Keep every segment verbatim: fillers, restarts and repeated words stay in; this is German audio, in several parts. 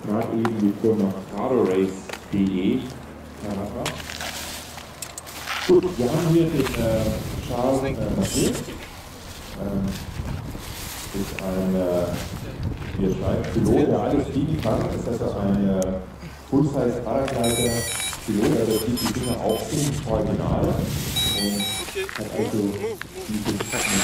gerade eben die Firma carorace punkt de. Gut, wir haben hier den äh, Charles äh, Massier. Ähm, ist ein, äh, wie er schreibt, Pilot, der alles fliegen kann. Das ist also ein äh, Full-Size-Paraglider Pilot, also fliegt die Dinger auch im Original. Und hat also diese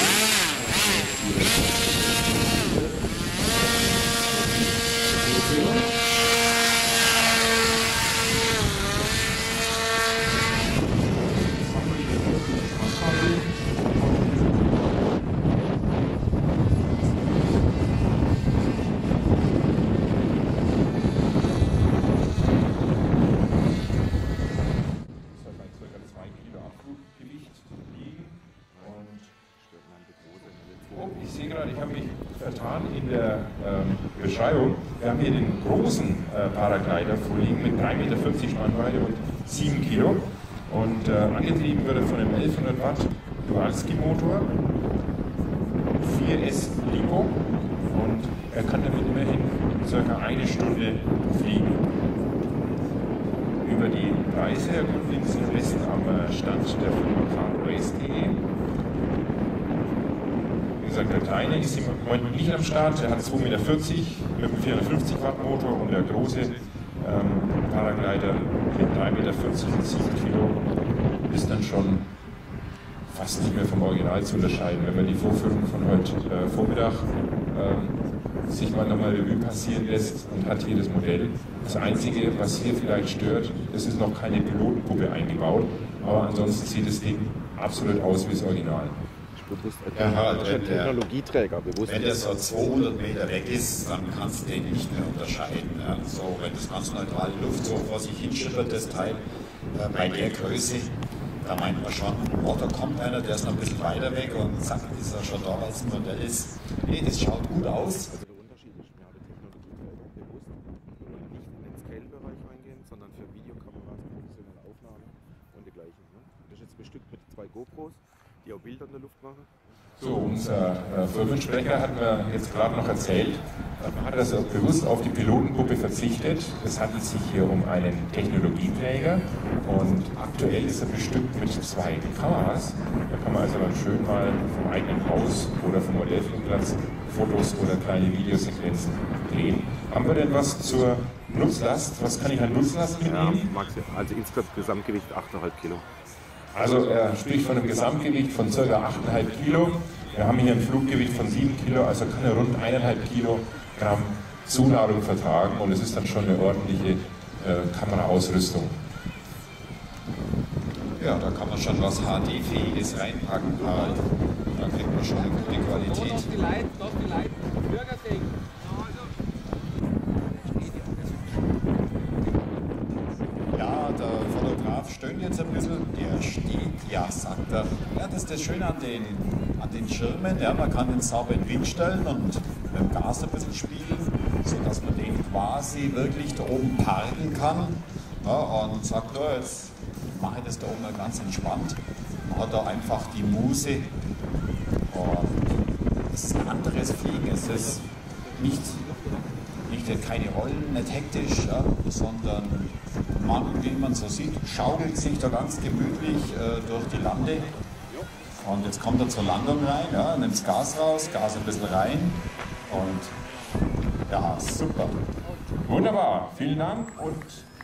Ich sehe gerade, ich habe mich vertan in der ähm, Beschreibung. Wir haben hier den großen äh, Paraglider vorliegen mit drei Meter fünfzig Spannweite und sieben Kilo. Und äh, angetrieben wird er von einem elfhundert Watt Dualski-Motor, vier S Lipo, und er kann damit immerhin ca. eine Stunde fliegen. Über die Preise erkundigen Sie am besten am Stand der Firma carorace punkt de. Wie gesagt, der kleine ist im Moment nicht am Start, der hat zwei Meter vierzig mit einem vierhundertfünfzig Watt Motor, und der große ähm, Paraglider mit drei Meter vierzig und sieben Kilo ist dann schon fast nicht mehr vom Original zu unterscheiden. Wenn man die Vorführung von heute äh, Vormittag äh, sich mal nochmal Revue passieren lässt und hat hier das Modell. Das Einzige, was hier vielleicht stört, es ist noch keine Pilotenpuppe eingebaut, aber ansonsten sieht das Ding absolut aus wie das Original. Bewusst, ja, halt, wenn der Technologieträger, bewusst. Wenn der so zweihundert Meter weg ist, dann kannst du den nicht mehr unterscheiden. Ja. So, wenn das ganz neutral die Luft so vor sich hinschippert, das Teil, äh, bei der Größe, da meint man schon, oh, da kommt einer, der ist noch ein bisschen weiter weg, und zack, ist er schon da, weil es ein Modell ist. Nee, das schaut gut aus. Also der Unterschied ist, wir haben Technologieträger bewusst, wir wollen nicht in den Scale-Bereich reingehen, sondern für Videokameras, professionelle Aufnahmen und dergleichen. Ne? Das ist jetzt bestückt mit zwei GoPros, die auch Bilder in der Luft machen. So, unser äh, Firmensprecher hat mir jetzt gerade noch erzählt, man hat also bewusst auf die Pilotenpuppe verzichtet. Es handelt sich hier um einen Technologieträger, und aktuell ist er bestückt mit zwei Kameras. Da kann man also dann schön mal vom eigenen Haus oder vom Modellflugplatz Fotos oder kleine Videosequenzen drehen. Haben wir denn was zur Nutzlast? Was kann ich an Nutzlast mitnehmen? Ja, also insgesamt Gesamtgewicht acht Komma fünf Kilo. Also er spricht von einem Gesamtgewicht von ca. acht Komma fünf Kilo. Wir haben hier ein Fluggewicht von sieben Kilo, also kann er rund eins Komma fünf Kilogramm Zuladung vertragen, und es ist dann schon eine ordentliche äh, Kameraausrüstung. Ja, da kann man schon was H D-fähiges reinpacken, halt. Da kriegt man schon eine gute Qualität. Lass die Leute, lass die Leute, Bürger sehen. Ja, der Fotograf stöhnt jetzt ein bisschen. Der steht, ja, sagt er. Ja, das ist das Schöne an den, an den Schirmen. Ja, man kann den sauber in den Wind stellen und mit dem Gas ein bisschen spielen, sodass man den quasi wirklich da oben parken kann. Ja, und sagt, ja, jetzt mache ich das da oben mal ganz entspannt. Man hat da einfach die Muse. Und es ist ein anderes Fliegen. Es ist nicht, nicht keine Rollen, nicht hektisch, ja, sondern man, wie man so sieht, schaukelt sich da ganz gemütlich äh, durch die Lande. Und jetzt kommt er zur Landung rein, ja, nimmt das Gas raus, Gas ein bisschen rein, und ja, super. Wunderbar, vielen Dank, und